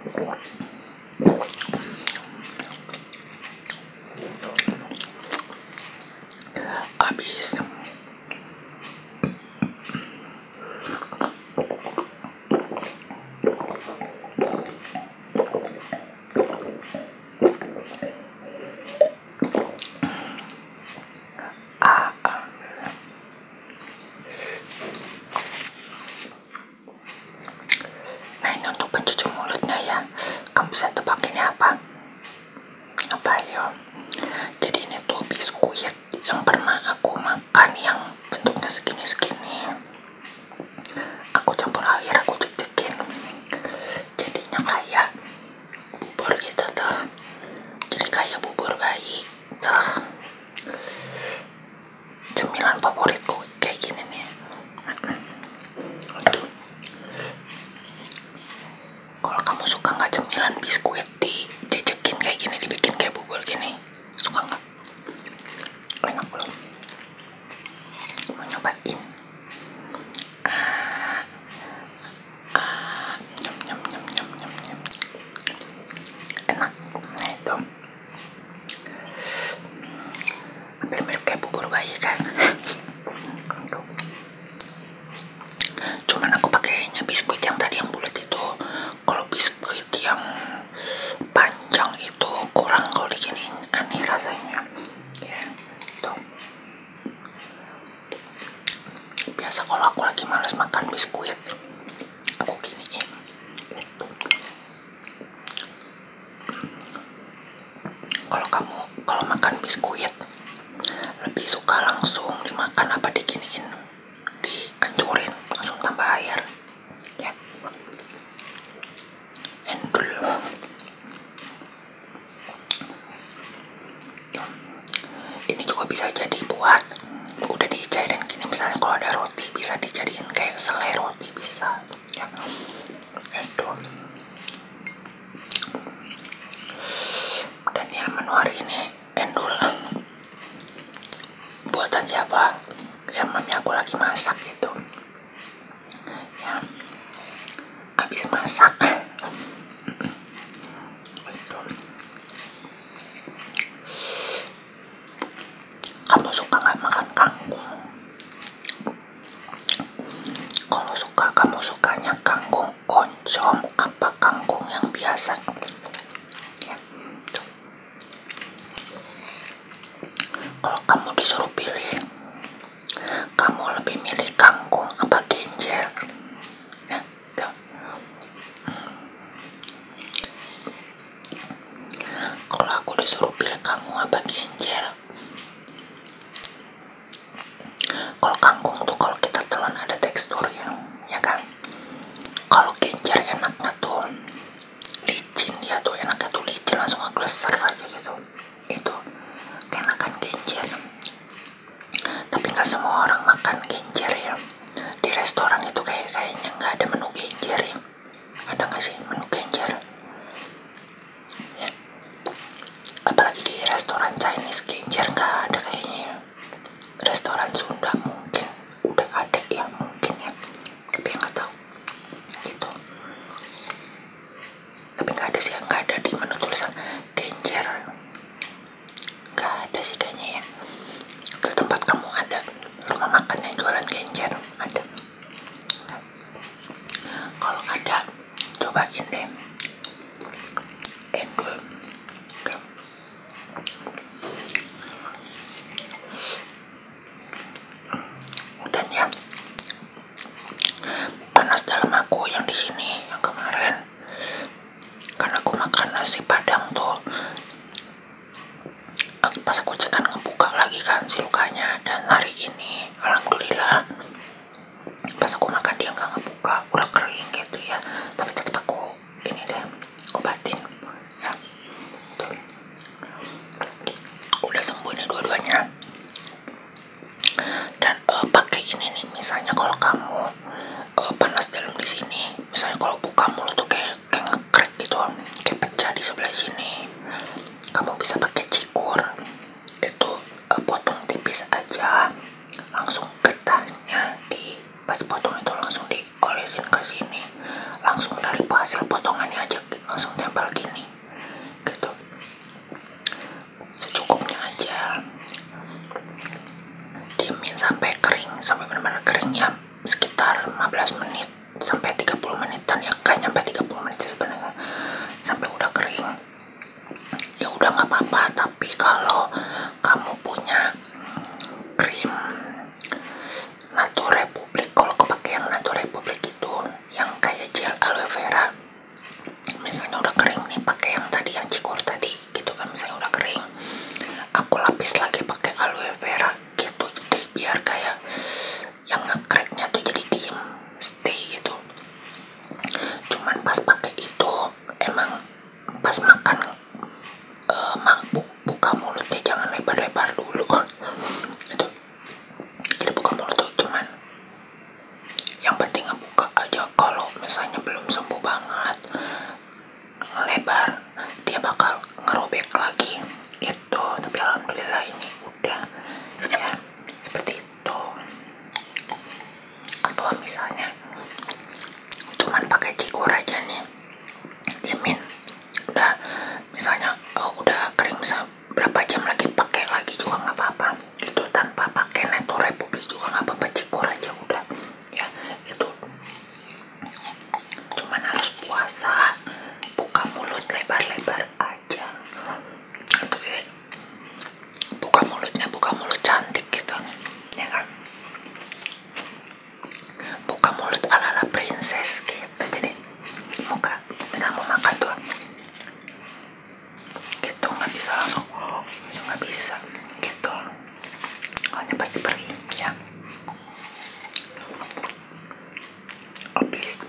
Habis nah ini untuk pencuci mulutnya ya. Kamu bisa tebak ini apa? Apa yo? Jadi ini tuh biskuit yang pernah aku makan yang bentuknya segini-segini. Aku campur air, aku cek-cekin. Jadinya kayak bubur gitu tuh. Jadi kayak bubur bayi tuh. Cemilan favoritku kayak gini nih. Kalau kamu suka nggak cemilan biskuit dicecekin kayak gini, dibikin kayak bubur gini, suka nggak? Enak belum? Mau nyobain? Nyam nyam nyam nyam nyam nyam. Enak. Nah itu hampir mirip kayak bubur bayi kan? Cuman aku pakainya biskuit yang tadi yang bulat itu. Kalau biskuit yang panjang itu kurang, kalau diginiin aneh rasanya ya. Tuh. Biasa kalau aku lagi males makan biskuit, aku giniin gitu. Kalau makan biskuit lebih suka langsung dimakan apa diginiin, dihancurin langsung tambah air ya. Endul. Ini juga bisa jadi buat udah dicairin gini, misalnya kalau ada roti bisa dijadiin kayak selai roti, bisa ya. Itu. Dan ya menu hari ini endul buatan siapa? Ya mami aku lagi masak gitu ya. Habis masak itu. Kamu suka nggak makan kangkung? Kalau suka, kamu sukanya kangkung oncom apa kangkung yang biasa ya. Kalau kamu disuruh pilih, kamu lebih milih kangkung apa genjer? Nah, tuh. Kalau aku disuruh pilih kangkung apa genjer, kalau kangkung tuh kalau kita telan ada teksturnya, ya kan? Kalau genjer enaknya tuh licin, dia tuh enaknya tuh licin, langsung ngegleser aja gitu. Itu keenakan genjer. Tapi nggak semua orang makan genjer ya. Di restoran itu kayaknya nggak ada menu genjer ya. Ada nggak sih menu genjer? Ya. Apalagi di restoran Chinese genjer nggak ada kayaknya ya. Restoran Sunda mungkin udah ada ya, mungkin ya. Tapi nggak tahu. Gitu. Tapi nggak ada sih, nggak ada di menu tulisan genjer. Nggak ada sih kayaknya ya. Di tempat kamu ada rumah makan yang jualan genjer, ada? Kalau ada, cobain deh. Endul. Dan ya, panas dalam aku yang di sini, yang kemarin. Karena aku makan nasi padang tuh, pas aku cekan ngebuka lagi kan si lukanya. Dan hari ini alhamdulillah pas aku makan dia nggak ngebuka, udah kering gitu ya. Tapi tetap aku ini deh obatin ya. Tuh. Udah sembuh nih dua-duanya. Dan pakai ini nih, misalnya kalau kamu panas dalam di sini, misalnya kalau buka mulut tuh kayak ngekrek gitu, kayak pecah di sebelah sini, kamu bisa pakai cikur. Itu potong tipis aja, langsung getahnya di pas potong itu langsung diolesin ke sini, langsung dari hasil potongannya aja langsung tempel gini gitu, secukupnya aja. Diemin sampai kering, sampai benar-benar keringnya sekitar 15 menit sampai 30 menitan ya, gak nyampe 30 menit sebenarnya. Sampai udah kering ya udah nggak apa-apa. Tapi kalau kamu punya krim Natur Republik, kalau aku pakai yang Natur Republik itu yang kayak gel aloe vera, misalnya udah kering nih, pakai yang tadi yang cikur tadi gitu kan, misalnya udah kering aku lapis lagi pakai aloe vera gitu, jadi biar kayak yang nge-cracknya tuh jadi diem, stay gitu. Cuman pas pakai itu emang pas makan buka mulutnya jangan lebar-lebar dulu gitu. Jadi buka mulut tuh cuman yang penting ngebuka aja. Kalau misalnya belum sembuh banget lebar, dia bakal ngerobek lagi itu. Tapi alhamdulillah ini udah ya seperti itu. Atau misalnya cuman pakai cikur aja nih, diemin udah, misalnya udah kering, misalnya berapa jam lagi pakai lagi juga nggak apa-apa gitu, tanpa pakai Natur Republik juga nggak apa-apa, cikur aja udah ya. Itu cuman harus puasa, buka mulut lebar-lebar aja itu deh, buka mulutnya buka mulut cantik gitu ya kan, buka mulut ala-ala princess gitu. Jadi muka misalnya mau makan tuh gitu, nggak bisa langsung nggak bisa gitu, soalnya pasti perih ya. Oh please.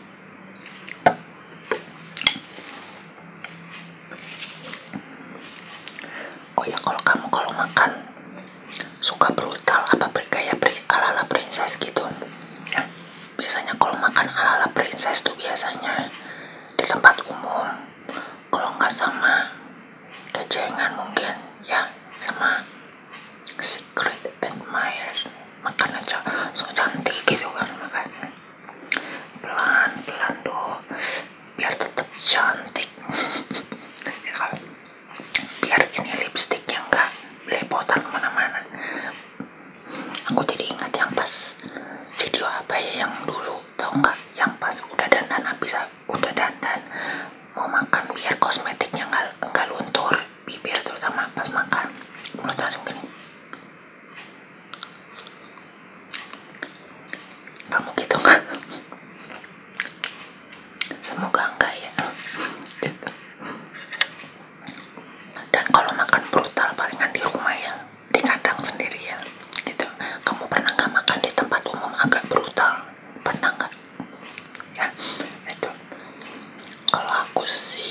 Oh ya, kalau makan suka brutal apa bergaya ala-ala princess gitu ya, biasanya kalau makan ala-ala princess tuh biasanya di tempat umum, kalau nggak sama kejengan mungkin ya, sama secret admirer, makan aja so cantik gitu kan, makanya pelan-pelan doh biar tetap cantik ya kan, biar ini lipstiknya nggak belepotan kemana-mana. Aku jadi ingat yang pas video apa ya yang dulu, tau nggak, yang pas udah dandan, habis udah dandan mau makan biar kosmetiknya nggak luntur bibir, terutama pas makan mulut langsung gini. Kamu gitu nggak? Semoga enggak ya gitu. Dan kalau makan brutal palingan di rumah ya, di kandang sendiri ya gitu. Kamu pernah nggak makan di tempat umum agak brutal? Pernah nggak? Ya itu kalau aku sih